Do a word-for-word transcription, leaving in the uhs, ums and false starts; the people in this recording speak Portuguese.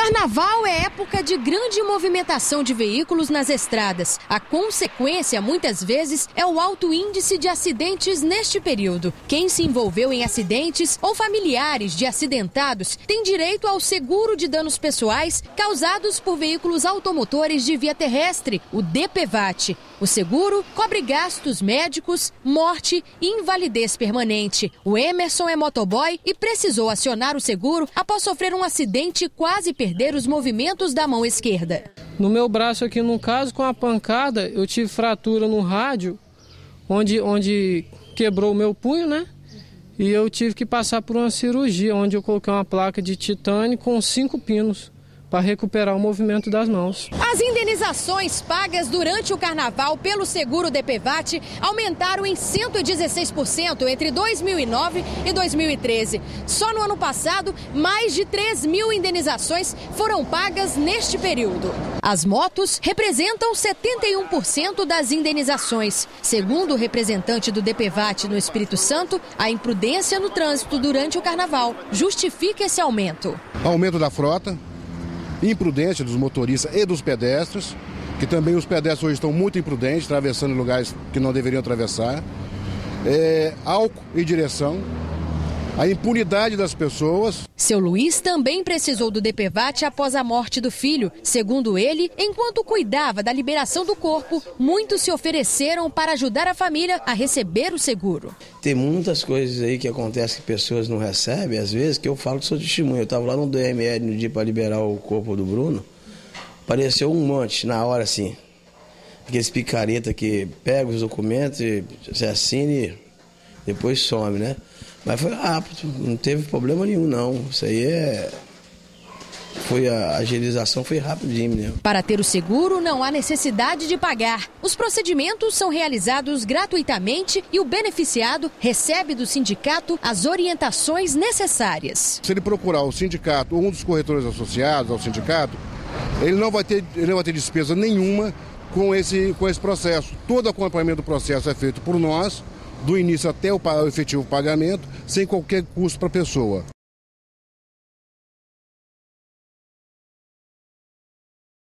Carnaval é época de grande movimentação de veículos nas estradas. A consequência, muitas vezes, é o alto índice de acidentes neste período. Quem se envolveu em acidentes ou familiares de acidentados tem direito ao seguro de danos pessoais causados por veículos automotores de via terrestre, o D P V A T. O seguro cobre gastos médicos, morte e invalidez permanente. O Emerson é motoboy e precisou acionar o seguro após sofrer um acidente e quase perder os movimentos da mão esquerda. No meu braço aqui, no caso, com a pancada, eu tive fratura no rádio, onde, onde quebrou o meu punho, né? E eu tive que passar por uma cirurgia, onde eu coloquei uma placa de titânio com cinco pinos para recuperar o movimento das mãos. As indenizações pagas durante o carnaval pelo seguro D P V A T aumentaram em cento e dezesseis por cento entre dois mil e nove e dois mil e treze. Só no ano passado, mais de três mil indenizações foram pagas neste período. As motos representam setenta e um por cento das indenizações. Segundo o representante do D P V A T no Espírito Santo, a imprudência no trânsito durante o carnaval justifica esse aumento. Aumento da frota, imprudência dos motoristas e dos pedestres, que também os pedestres hoje estão muito imprudentes, atravessando lugares que não deveriam atravessar, é, álcool e direção, a impunidade das pessoas. Seu Luiz também precisou do D P V A T após a morte do filho. Segundo ele, enquanto cuidava da liberação do corpo, muitos se ofereceram para ajudar a família a receber o seguro. Tem muitas coisas aí que acontecem que pessoas não recebem, às vezes, que eu falo que sou testemunha. Eu estava lá no D M L no dia para liberar o corpo do Bruno, apareceu um monte na hora assim, aqueles picareta que pega os documentos, se assina e depois some, né? Mas foi rápido, não teve problema nenhum, não. Isso aí é... Foi a agilização foi rapidinho, né? Para ter o seguro, não há necessidade de pagar. Os procedimentos são realizados gratuitamente e o beneficiado recebe do sindicato as orientações necessárias. Se ele procurar o sindicato ou um dos corretores associados ao sindicato, ele não vai ter, ele não vai ter despesa nenhuma com esse, com esse processo. Todo acompanhamento do processo é feito por nós, do início até o efetivo pagamento, sem qualquer custo para a pessoa.